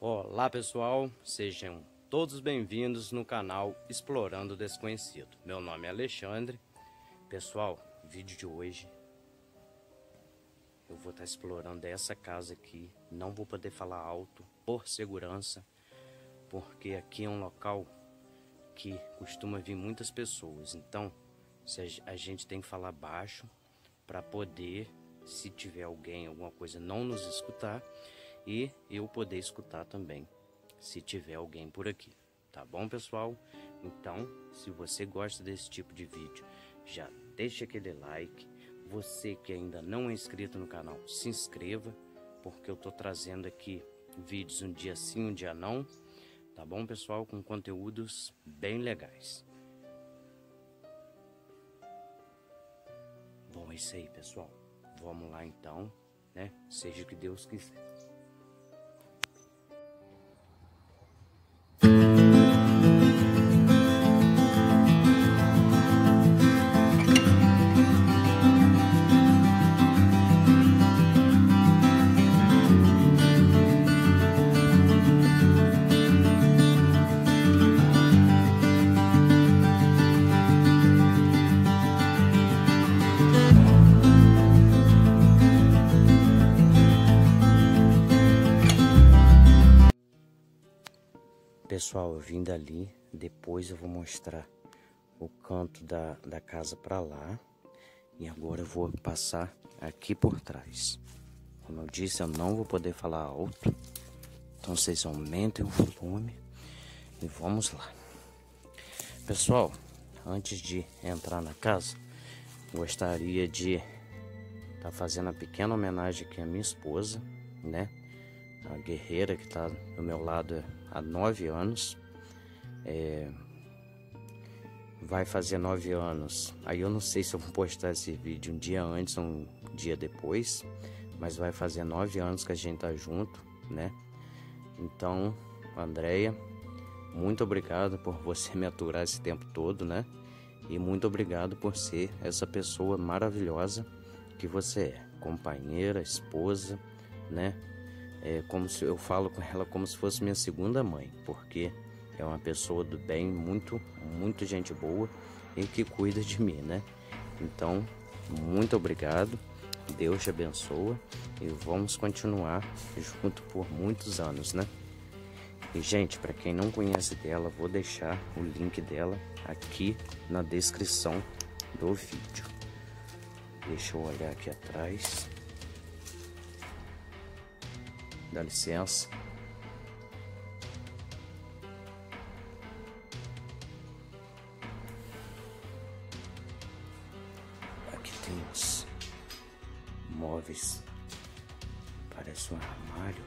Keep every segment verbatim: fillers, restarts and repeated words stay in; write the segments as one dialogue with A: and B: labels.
A: Olá pessoal, sejam todos bem-vindos no canal Explorando o Desconhecido. Meu nome é Alexandre. Pessoal, vídeo de hoje eu vou estar explorando essa casa aqui. Não vou poder falar alto por segurança, porque aqui é um local que costuma vir muitas pessoas. Então a gente tem que falar baixo para poder, se tiver alguém, alguma coisa, não nos escutar. E eu poder escutar também, se tiver alguém por aqui. Tá bom, pessoal? Então, se você gosta desse tipo de vídeo, já deixa aquele like. Você que ainda não é inscrito no canal, se inscreva, porque eu tô trazendo aqui vídeos um dia sim, um dia não. Tá bom, pessoal? Com conteúdos bem legais. Bom, é isso aí, pessoal. Vamos lá então, né? Seja o que Deus quiser. Pessoal, eu vim dali, depois eu vou mostrar o canto da, da casa para lá. E agora eu vou passar aqui por trás. Como eu disse, eu não vou poder falar alto. Então vocês aumentem o volume e vamos lá. Pessoal, antes de entrar na casa, gostaria de estar tá fazendo uma pequena homenagem aqui à minha esposa, né? A guerreira que está do meu lado há nove anos. É, vai fazer nove anos. Aí eu não sei se eu vou postar esse vídeo um dia antes ou um dia depois, mas vai fazer nove anos que a gente tá junto, né? Então, Andréia, muito obrigado por você me aturar esse tempo todo, né? E muito obrigado por ser essa pessoa maravilhosa que você é, companheira, esposa, né? É como se eu falo com ela como se fosse minha segunda mãe, porque é uma pessoa do bem, muito, muito gente boa e que cuida de mim, né? Então, muito obrigado, Deus te abençoa e vamos continuar junto por muitos anos, né? E, gente, para quem não conhece dela, vou deixar o link dela aqui na descrição do vídeo. Deixa eu olhar aqui atrás. Dá licença. Aqui tem os móveis. Parece um armário.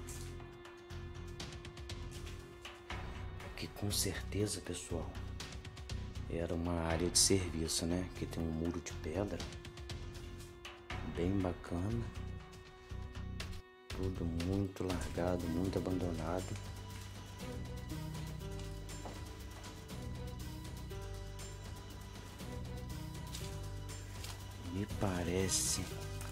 A: Aqui com certeza, pessoal, era uma área de serviço, né? Aqui tem um muro de pedra. Bem bacana. Tudo muito largado, muito abandonado. Me parece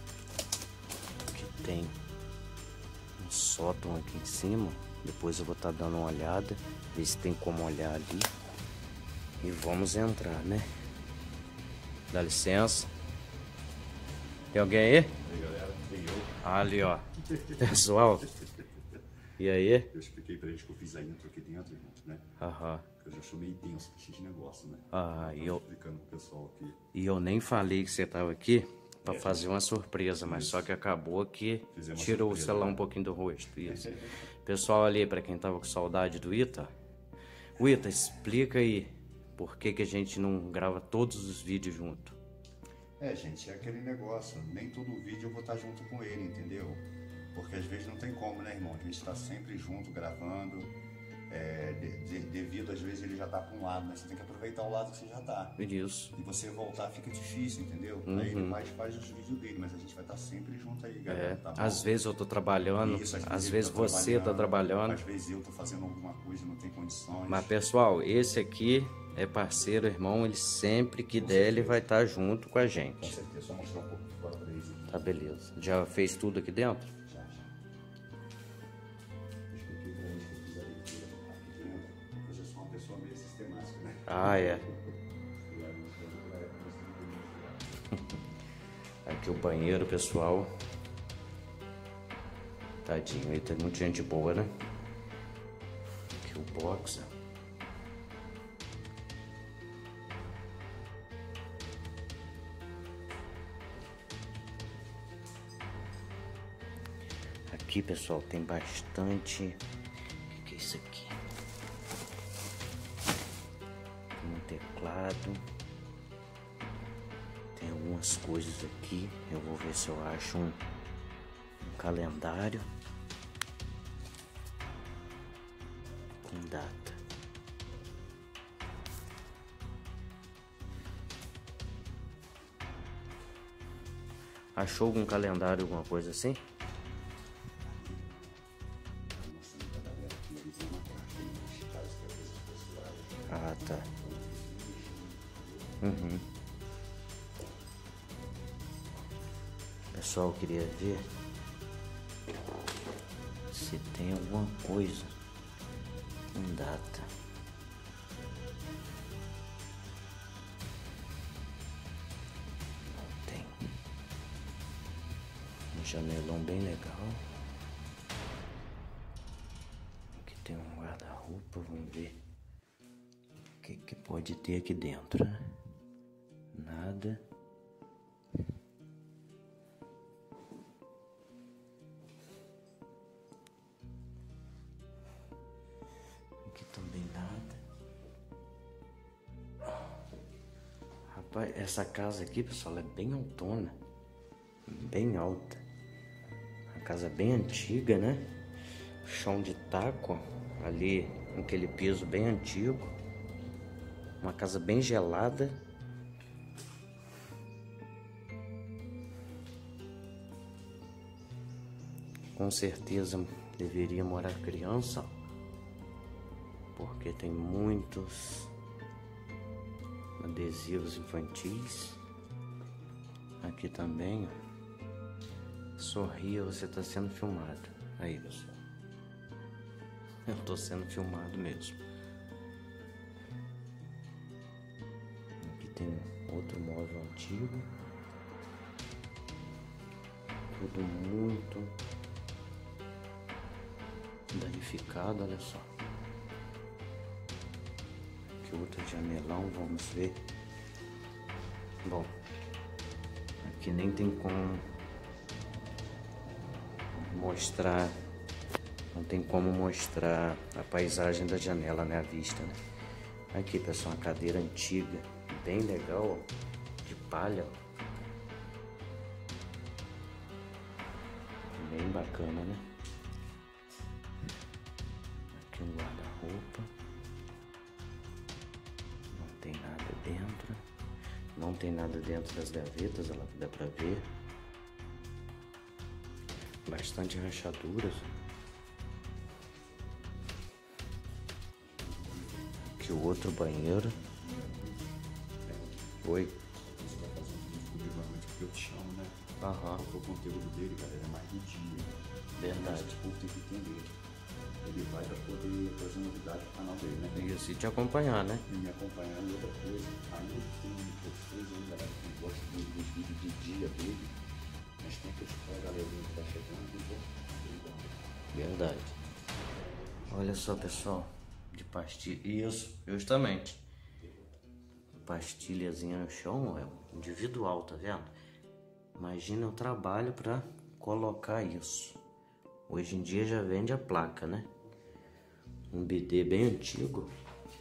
A: que tem um sótão aqui em cima. Depois eu vou estar dando uma olhada, ver se tem como olhar ali. E vamos entrar, né? Dá licença. Tem alguém aí?
B: Aí, galera, tem eu.
A: Ali, ó. Pessoal, e aí?
B: Eu expliquei pra eles que eu fiz a intro aqui dentro, irmão, né?
A: Aham.
B: Eu já sou meio tenso com esse negócio, né?
A: Ah, e eu,
B: explicando pro pessoal aqui.
A: e eu nem falei que você tava aqui pra é, fazer uma surpresa, mas isso. Só que acabou que tirou surpresa, o celular, né? Um pouquinho do rosto. Isso. Pessoal ali, pra quem tava com saudade do Ita, o Ita, explica aí por que que a gente não grava todos os vídeos junto.
B: É, gente, é aquele negócio, nem todo vídeo eu vou estar junto com ele, entendeu? Porque às vezes não tem como, né, irmão? A gente está sempre junto, gravando, é, de, de, devido às vezes ele já tá para um lado, mas você tem que aproveitar o lado que você já tá.
A: Isso.
B: E você voltar fica difícil, entendeu?
A: Uhum.
B: Aí ele mais faz os vídeos dele, mas a gente vai estar sempre junto aí, galera,
A: é,
B: tá bom?
A: Às vezes eu tô trabalhando, Isso, às vezes, às vezes
B: tá
A: você tá trabalhando.
B: Às vezes eu tô fazendo alguma coisa, não tem condições.
A: Mas, pessoal, esse aqui é parceiro, irmão, ele sempre que der, ele vai estar junto com a gente.
B: Com certeza, só mostrar um pouco fora pra eles aqui.
A: Tá, beleza. Já fez tudo aqui dentro?
B: Já, já. Expliquei
A: Ah, é. Aqui o banheiro, pessoal. Tadinho, aí tem muita gente boa, né? Aqui o box. Aqui, pessoal, tem bastante... O que que é isso aqui? Tem um teclado. Tem algumas coisas aqui. Eu vou ver se eu acho um, um calendário com data. Achou algum calendário, alguma coisa assim? Ah, tá. Uhum. Pessoal, eu queria ver se tem alguma coisa com data. Não tem. Um janelão bem legal. Aqui tem um guarda-roupa, vamos ver o que, que pode ter aqui dentro, né? Nada. Aqui também nada. Rapaz, essa casa aqui, pessoal, é bem altona. Bem alta. Uma casa bem antiga, né? Chão de taco. Ali, aquele piso bem antigo. Uma casa bem gelada. Com certeza deveria morar criança, porque tem muitos adesivos infantis. Aqui também, ó. Sorria, você está sendo filmado. Aí, pessoal. Eu estou sendo filmado mesmo. Aqui tem outro móvel antigo. Tudo muito danificado, olha só. Aqui outro janelão, vamos ver. Bom, aqui nem tem como mostrar, não tem como mostrar a paisagem da janela, né, a vista, né? Aqui, pessoal, uma cadeira antiga, bem legal, ó, de palha, bem bacana, né? Aqui um guarda-roupa. Não tem nada dentro. Não tem nada dentro das gavetas, ela dá pra ver. Bastante rachaduras. Aqui o outro banheiro. Oi.
B: Você vai fazer um vídeo provavelmente porque eu te chamo, né?
A: Aham.
B: Porque o conteúdo dele, galera, é mais do dia.
A: Verdade.
B: O povo tem que entender. Ele vai para poder trazer novidade pro canal dele, né?
A: Isso, e te acompanhar, né?
B: E me acompanhar em outra coisa. Ainda tem vocês aí, galera, que gostam dos, dos vídeos de dia dele. Mas tem que esperar a galerinha que tá chegando e vou.
A: Verdade. Olha só, pessoal. De pastilha. Isso, justamente. Pastilhazinha no chão, é individual, tá vendo? Imagina o trabalho para colocar isso. Hoje em dia já vende a placa, né? Um bidê bem antigo.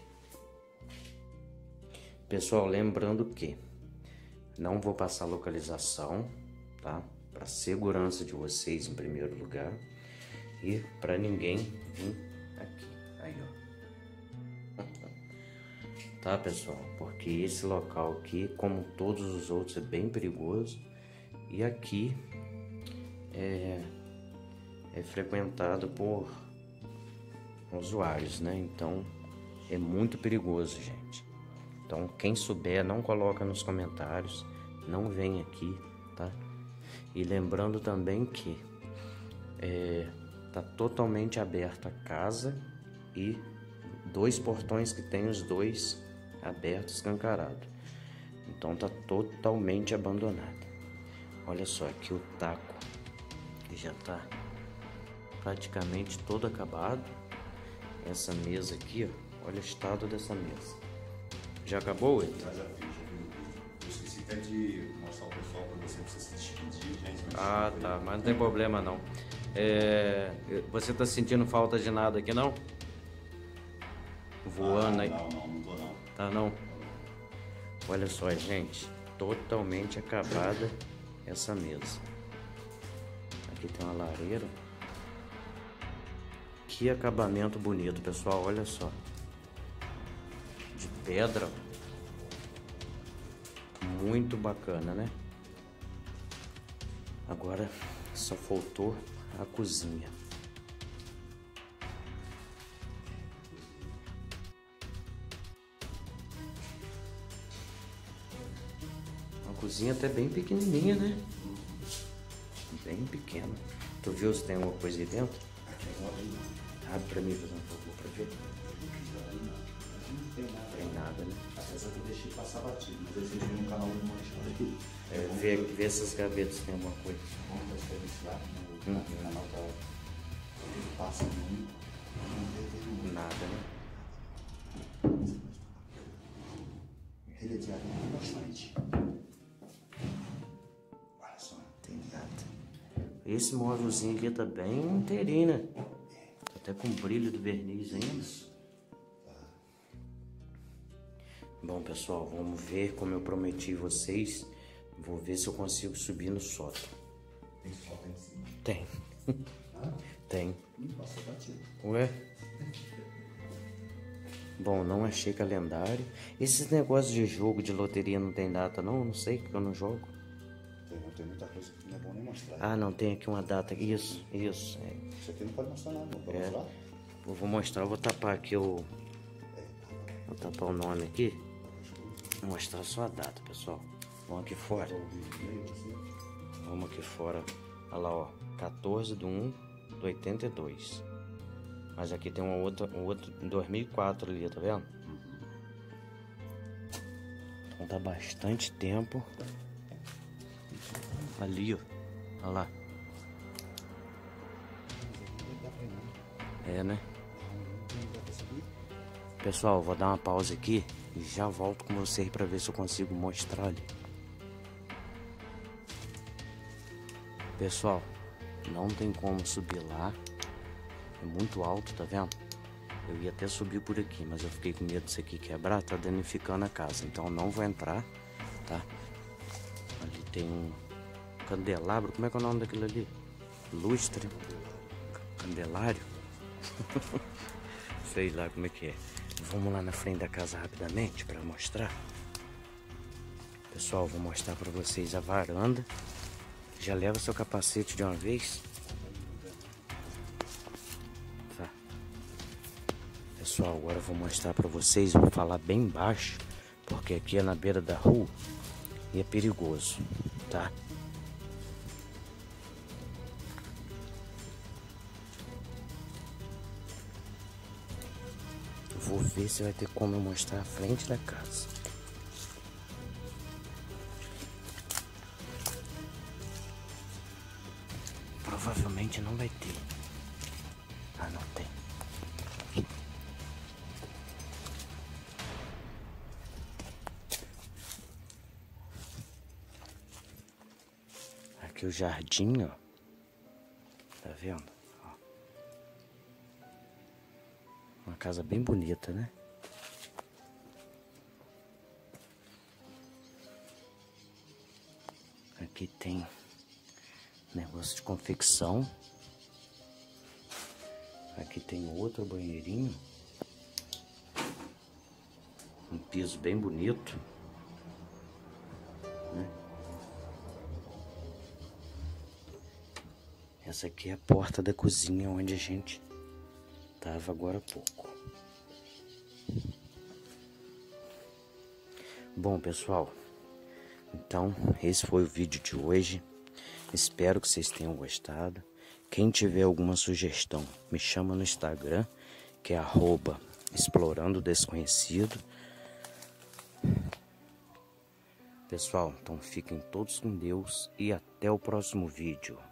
A: Pessoal, lembrando que não vou passar localização, tá? Para segurança de vocês em primeiro lugar e para ninguém vir aqui. Aí, ó. Tá, pessoal? Porque esse local aqui, como todos os outros, é bem perigoso. E aqui é, é frequentado por usuários, né? Então é muito perigoso, gente. Então quem souber, não coloca nos comentários, não vem aqui, tá? E lembrando também que é, tá totalmente aberta a casa e dois portões que tem os dois aberto, escancarado. Então tá totalmente abandonada. Olha só, aqui o taco que já tá praticamente todo acabado. Essa mesa aqui, ó, olha o estado dessa mesa. Já acabou, ele?
B: Já, já fiz, já vi. Eu esqueci até de mostrar o pessoal para você, pra você se despedir, gente.
A: Ah, tá, mas não tem problema não. É, você tá sentindo falta de nada aqui, não? Voando
B: ah,
A: aí.
B: Não, não, não tô não.
A: Tá não? Olha só, gente, totalmente acabada essa mesa. Aqui tem uma lareira. Que acabamento bonito, pessoal, olha só. De pedra. Muito bacana, né? Agora só faltou a cozinha. Uma cozinha até bem pequenininha, né? Bem pequena. Tu viu se tem alguma coisa aí dentro? Abre pra mim, fazer um favor, pra ver.
B: Não tem nada.
A: Tem nada, né?
B: Apesar que eu deixei passar batido, mas aí vocês viram um canal do Manchado aqui.
A: É, vê, vê essas gavetas se tem alguma coisa.
B: Vamos escrever esse lá no
A: Hum.
B: canal da. Ele passa nenhum. Não tem
A: Nada, né?
B: Rede de água tem bastante. Olha só, não tem nada.
A: Esse móvelzinho aqui tá bem inteirinho, né? Tá até com brilho do verniz ainda. Bom, pessoal, vamos ver como eu prometi vocês. Vou ver se eu consigo subir no sótão.
B: Tem foto em cima.
A: Tem.
B: Ah?
A: Tem.
B: Hum, passou batido.
A: Ué? Bom, não achei calendário. Esses negócios de jogo, de loteria não tem data não? Não sei, porque eu não jogo.
B: Tem, tem muita coisa que não é bom nem mostrar.
A: Ah, não, tem aqui uma data. Isso, isso. É.
B: Isso aqui não pode mostrar nada, não. Pode
A: É.
B: mostrar?
A: Eu vou mostrar, eu vou tapar aqui o... Vou tapar o nome aqui. Vou mostrar só a data, pessoal. Vamos aqui fora. Vamos aqui fora. Olha lá, ó. quatorze de um de oitenta e dois. Mas aqui tem uma outra, um outro dois mil e quatro ali, tá vendo? Então dá bastante tempo. Ali, ó. Olha lá. É, né? Pessoal, vou dar uma pausa aqui e já volto com vocês para ver se eu consigo mostrar ali. Pessoal, não tem como subir lá. É muito alto, tá vendo? Eu ia até subir por aqui, mas eu fiquei com medo disso aqui quebrar, tá danificando a casa. Então eu não vou entrar, tá? Ali tem um candelabro, como é que é o nome daquilo ali? Lustre? Candelário? Sei lá como é que é. Vamos lá na frente da casa rapidamente para mostrar. Pessoal, vou mostrar para vocês a varanda. Já leva seu capacete de uma vez. Tá. Pessoal, agora eu vou mostrar para vocês. Vou falar bem baixo, porque aqui é na beira da rua e é perigoso, tá? Vou ver se vai ter como eu mostrar a frente da casa. Provavelmente não vai ter. Ah, não tem. Aqui o jardim, ó. Tá vendo? Ó. Uma casa bem bonita, né? Aqui tem negócio de confecção. Aqui tem outro banheirinho. Um piso bem bonito, né? Essa aqui é a porta da cozinha onde a gente tava agora há pouco. Bom, pessoal, então esse foi o vídeo de hoje. Espero que vocês tenham gostado. Quem tiver alguma sugestão, me chama no Instagram, que é arroba explorando desconhecido. Pessoal, então fiquem todos com Deus e até o próximo vídeo.